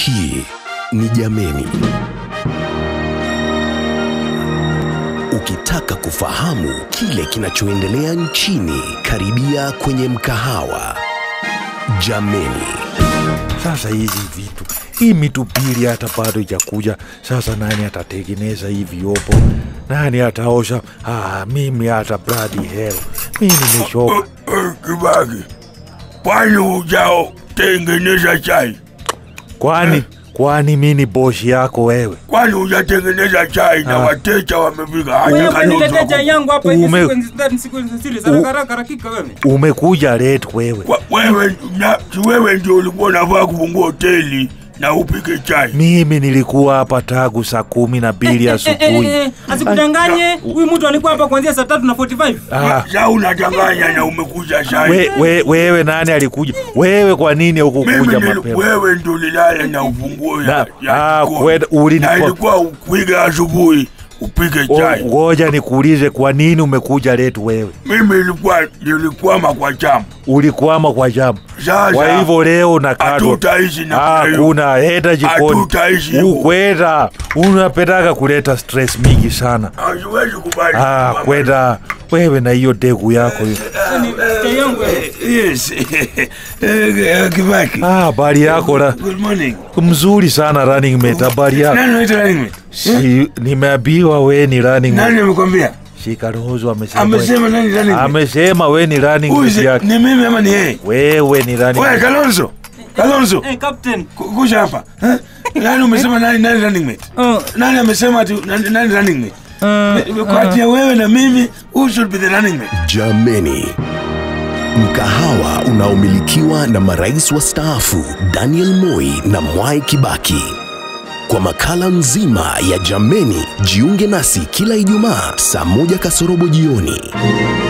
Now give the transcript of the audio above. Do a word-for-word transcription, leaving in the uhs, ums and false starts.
Hii ni Jameni. Ukitaka kufahamu kile kinachoendelea nchini, karibia kwenye mkahawa Jameni. Sasa hizi vitu, hii mitupili hata bado ijakuja. Sasa nani atatengeneza hivi yopo? Nani ataosha? Ah, mimi hata bloody hell. Mimi nimechoka. Kibaki, kwani ujao tengeneza chai? Kwani? Kwani mimi ni bosi yako wewe? Kwani hujatengeneza chai na wateja wamefika? Wewe unaniletea chai yangu hapa hivi Ume... siku siku zile za haraka hakika wewe. Umekuja late wewe. Kwa, wewe na wewe ndio ulikuwa unafaa kufungua hoteli na upike chai. Mimi nilikuwa hapa tangu saa kumi na mbili asubuhi. Asikudanganye, huyu mtu alikuwa hapa kuanzia saa tatu na arobaini na tano. Ah, sasa unadanganya na umekuja chai. We, we, wewe nani alikuja? Wewe kwa nini hukukuja mapema? Wewe ndio ulilala na ufunguo ya. Ah, kwenda ulinipa. Ilikuwa upiga asubuhi upike chai. Ngoja nikuulize, kwa nini umekuja late wewe? Mimi nilikuwa nilikwama kwa jamu. Ulikwama kwa jamu. Kwa hivyo leo nakadwa. Hatutaishi na ah, kuna heta jikoni. Hatutaishi. Ukwenda. Unapetaka kuleta stress mingi sana. Haiwezi kubali. Ah, kwenda. Wewe na hiyo degu yako hiyo. Yes. Kibaki. Ah, bali yako la. Good morning. Mzuri sana running mate, bali yako. Nani unaita running mate? Si nimeambiwa wewe ni running mate. Nani amekwambia? Shika Rozo amesema. Amesema nani running mate? Amesema wewe ni running mate yake. Ni mimi ama ni yeye? Wewe ni running mate. Wewe Kalonzo. Kalonzo. Eh, captain. Kuja hapa. Nani umesema nani nani running mate? Nani amesema ati nani running mate? Kwa ajili wewe na mimi, who should be the running mate? Jameni. Mkahawa unaomilikiwa na marais wastaafu Daniel Moi na Mwai Kibaki. Kwa makala nzima ya Jameni, jiunge nasi kila Ijumaa saa moja kasorobo jioni.